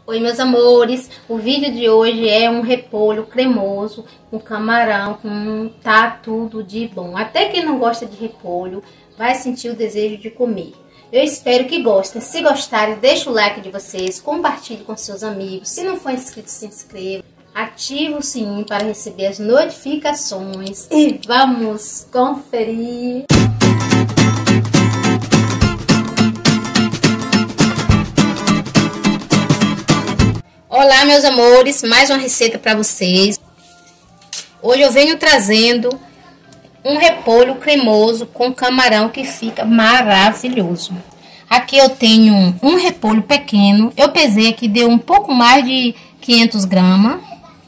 Oi, meus amores, o vídeo de hoje é um repolho cremoso com camarão, tá tudo de bom. Até quem não gosta de repolho vai sentir o desejo de comer. Eu espero que gostem. Se gostarem, deixa o like de vocês, compartilhe com seus amigos. Se não for inscrito, se inscreva. Ative o sininho para receber as notificações e vamos conferir. Olá, meus amores, mais uma receita para vocês. Hoje eu venho trazendo um repolho cremoso com camarão que fica maravilhoso. Aqui eu tenho um repolho pequeno, eu pesei aqui, deu um pouco mais de 500 gramas.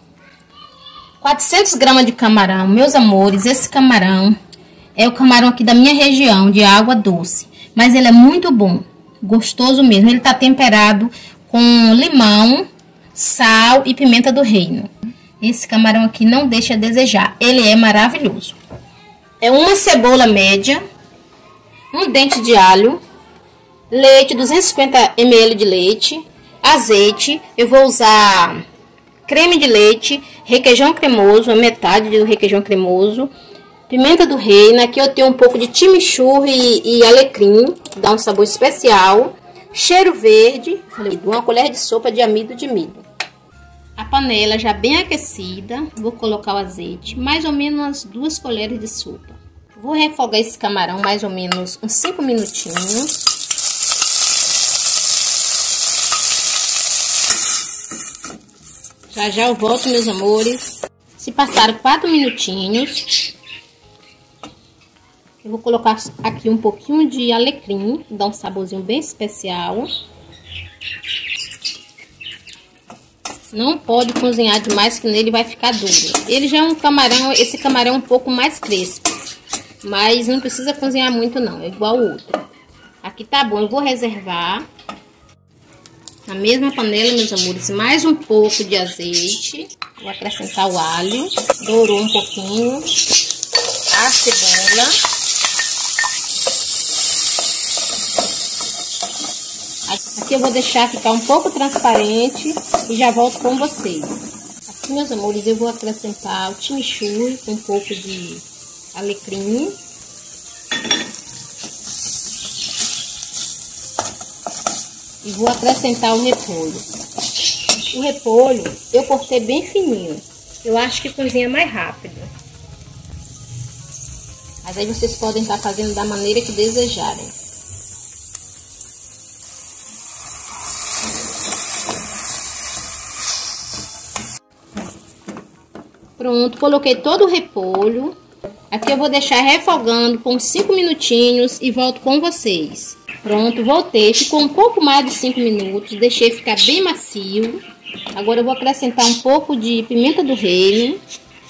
400 gramas de camarão, meus amores, esse camarão é o camarão aqui da minha região, de água doce. Mas ele é muito bom, gostoso mesmo, ele tá temperado com limão, sal e pimenta do reino. Esse camarão aqui não deixa a desejar, ele é maravilhoso. É uma cebola média, um dente de alho, leite, 250 ml de leite, azeite, eu vou usar creme de leite, requeijão cremoso, a metade do requeijão cremoso, pimenta do reino, aqui eu tenho um pouco de chimichurri e alecrim, que dá um sabor especial, cheiro verde, uma colher de sopa de amido de milho. A panela já bem aquecida, vou colocar o azeite, mais ou menos umas 2 colheres de sopa. Vou refogar esse camarão mais ou menos uns 5 minutinhos. Já já eu volto, meus amores. Se passaram 4 minutinhos, eu vou colocar aqui um pouquinho de alecrim, dá um saborzinho bem especial. Não pode cozinhar demais, que nele vai ficar duro. Ele já é um camarão, esse camarão é um pouco mais crespo, mas não precisa cozinhar muito não, é igual o outro. Aqui tá bom, eu vou reservar. Na mesma panela, meus amores, mais um pouco de azeite. Vou acrescentar o alho, dourou um pouquinho, a cebola. Aqui eu vou deixar ficar um pouco transparente e já volto com vocês. Aqui, meus amores, eu vou acrescentar o chimichurri com um pouco de alecrim. E vou acrescentar o repolho. O repolho eu cortei bem fininho. Eu acho que cozinha mais rápido. Mas aí vocês podem estar fazendo da maneira que desejarem. Pronto, coloquei todo o repolho. Aqui eu vou deixar refogando por uns 5 minutinhos e volto com vocês. Pronto, voltei. Ficou um pouco mais de 5 minutos. Deixei ficar bem macio. Agora eu vou acrescentar um pouco de pimenta do reino.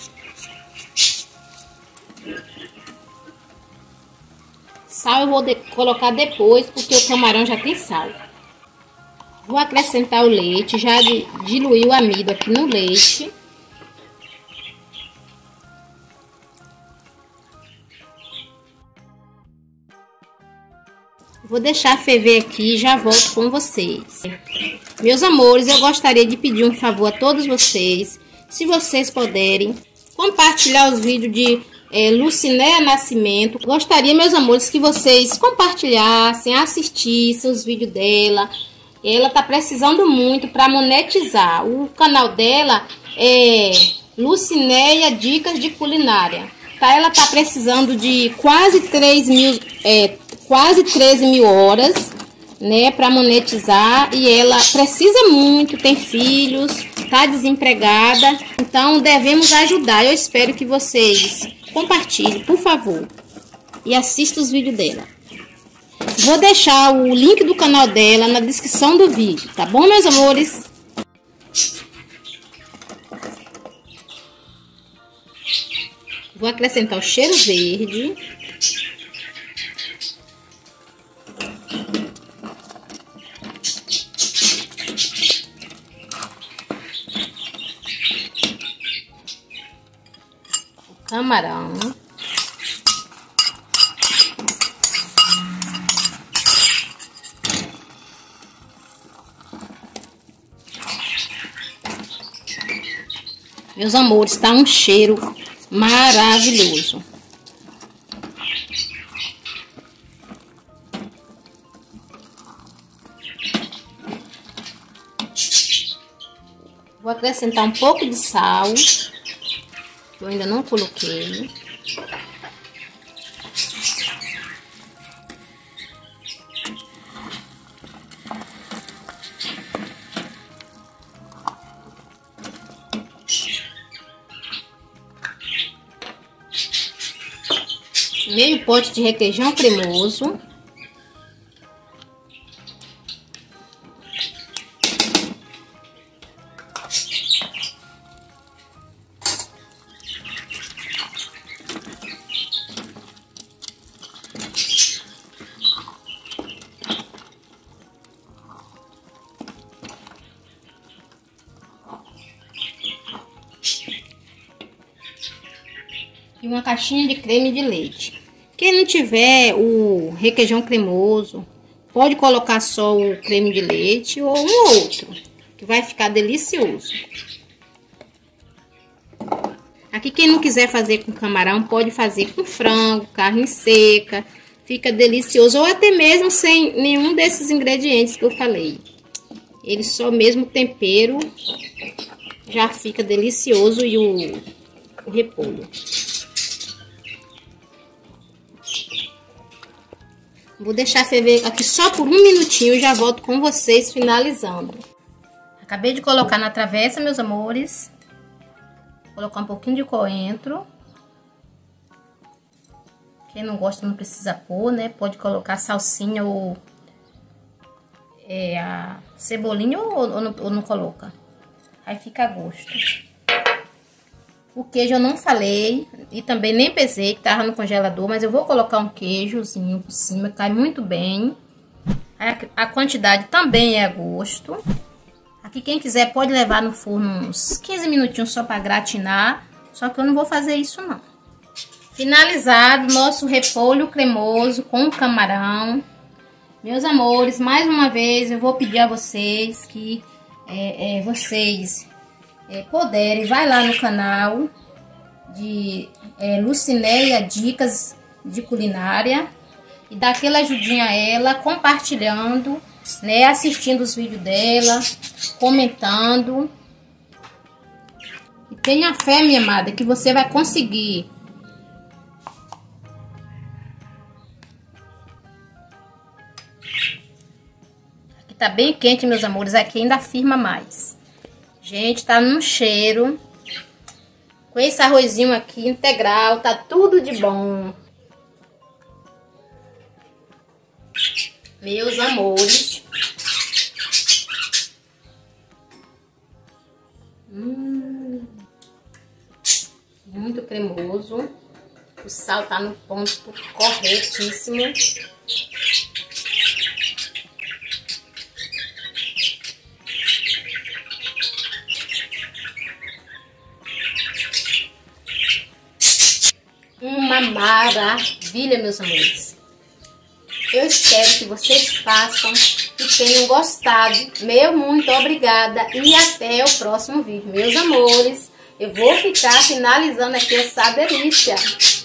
Sal eu vou colocar depois, porque o camarão já tem sal. Vou acrescentar o leite. Já diluí o amido aqui no leite. Vou deixar ferver aqui e já volto com vocês. Meus amores, eu gostaria de pedir um favor a todos vocês. Se vocês puderem, compartilhar os vídeos de Lucinéia Nascimento. Gostaria, meus amores, que vocês compartilhassem, assistissem os vídeos dela. Ela tá precisando muito para monetizar. O canal dela é Lucinéia Dicas de Culinária. Tá? Ela tá precisando de quase 13 mil horas, né, para monetizar, e ela precisa muito, tem filhos, tá desempregada, então devemos ajudar. Eu espero que vocês compartilhem, por favor, e assistam os vídeos dela. Vou deixar o link do canal dela na descrição do vídeo, tá bom, meus amores? Vou acrescentar o cheiro verde. Camarão. Meus amores, tá um cheiro maravilhoso. Vou acrescentar um pouco de sal, que eu ainda não coloquei. Meio pote de requeijão cremoso. E uma caixinha de creme de leite. Quem não tiver o requeijão cremoso, pode colocar só o creme de leite ou um outro, que vai ficar delicioso. Aqui quem não quiser fazer com camarão, pode fazer com frango, carne seca, fica delicioso. Ou até mesmo sem nenhum desses ingredientes que eu falei. Ele só mesmo tempero já fica delicioso e o repolho. Vou deixar ferver aqui só por um minutinho e já volto com vocês finalizando. Acabei de colocar na travessa, meus amores. Vou colocar um pouquinho de coentro. Quem não gosta não precisa pôr, né? Pode colocar salsinha ou a cebolinha ou não coloca. Aí fica a gosto. O queijo eu não falei e também nem pesei, que tava no congelador, mas eu vou colocar um queijozinho por cima, cai muito bem. A quantidade também é a gosto. Aqui quem quiser pode levar no forno uns 15 minutinhos só para gratinar, só que eu não vou fazer isso não. Finalizado nosso repolho cremoso com camarão. Meus amores, mais uma vez eu vou pedir a vocês que vocês puderem, vai lá no canal de Lucinéia Dicas de Culinária e dá aquela ajudinha a ela, compartilhando, né, assistindo os vídeos dela, comentando. E tenha fé, minha amada, que você vai conseguir. Aqui tá bem quente, meus amores, aqui ainda firma mais. Gente, tá num cheiro. Com esse arrozinho aqui integral, tá tudo de bom. Meus amores. Muito cremoso. O sal tá no ponto corretíssimo. Uma maravilha, meus amores. Eu espero que vocês façam e tenham gostado. Meu muito obrigada e até o próximo vídeo. Meus amores, eu vou ficar finalizando aqui essa delícia.